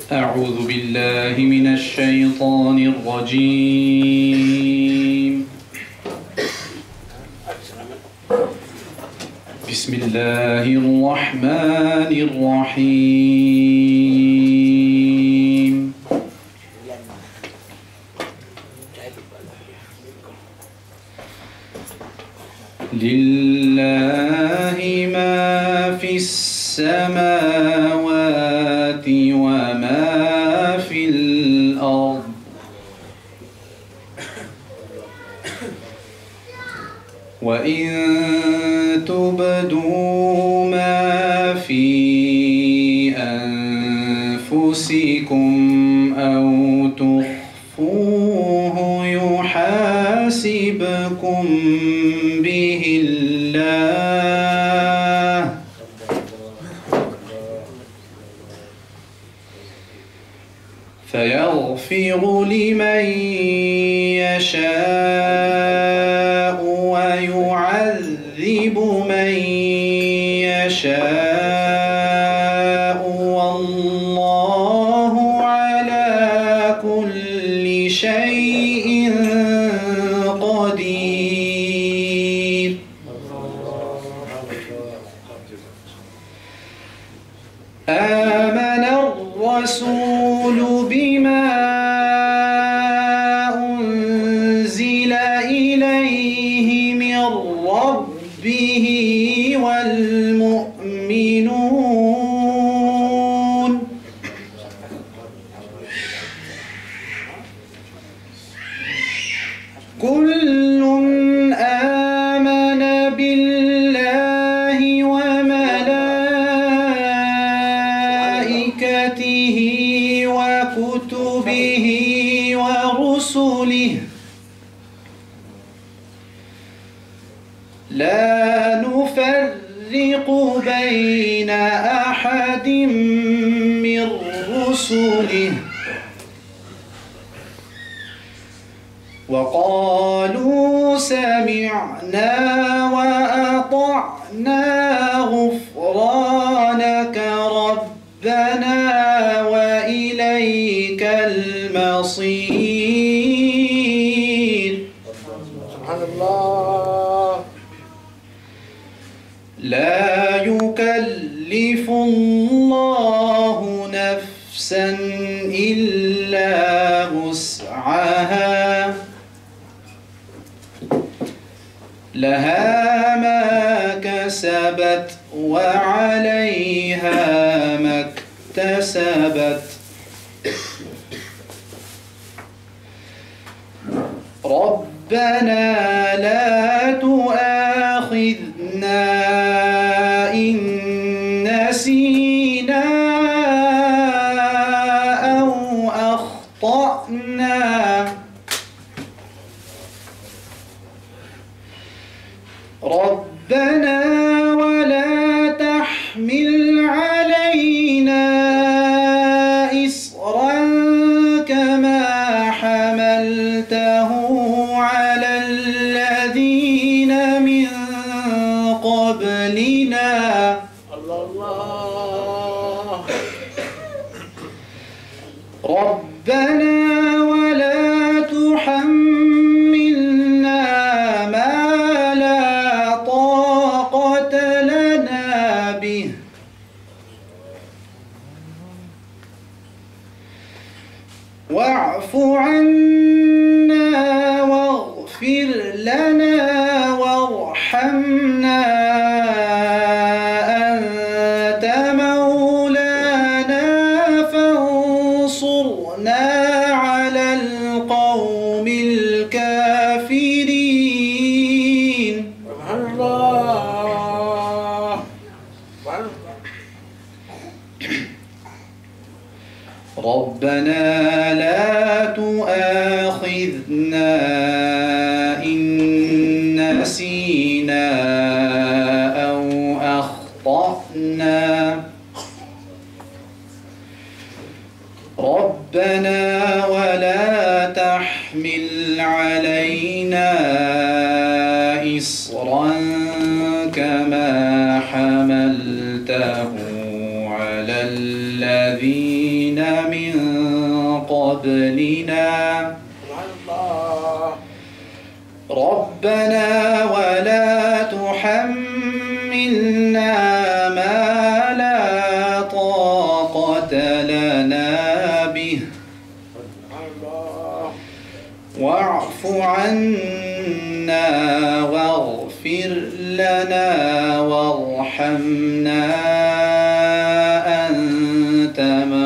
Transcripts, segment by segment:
أعوذ بالله من الشيطان الرجيم. بسم الله الرحمن الرحيم. لله ما في السماوات وما في الأرض وإن تبدوا ما في أنفسكم أو تخفوه يحاسبكم به الله فيغفر لمن يشاء ويعذب من يشاء والله على كل شيء قدير. آمن الرسول بما أنزل إليه من ربه والمؤمنون كل آمن بالله وملائكته وكتبه ورسله لا نفرق بين أحد من رسله وقالوا سمعنا وأطعنا غفرانك ربنا وإليك المصير. سبحان الله. لا يكلف الله نفسا إلا وسعها لها ما كسبت وعليها ما اكتسبت ربنا لا تؤاخذنا إن نسينا أو أخطأنا ربنا ولا تحمل علينا إصرا كما حملته على الذين من قبلنا الله. ربنا ولا تحملنا ما لا طاقة لنا به واعف عنا واغفر لنا وارحمنا أنت مولانا فانصرنا على القوم الكافرين. سبحان الله. ربنا لا تؤاخذنا إن نسينا أو أخطأنا ربنا ولا تحمل علينا إصرا كما حملته على الذين الذين من قبلنا سبحان الله. ربنا ولا تحملنا ما لا طاقة لنا به سبحان الله. واعف عنا واغفر لنا وارحمنا أنت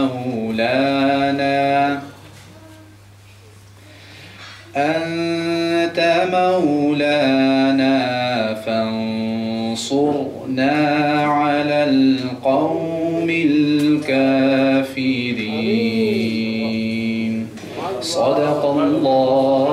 مولانا فانصرنا على القوم الكافرين. صدق الله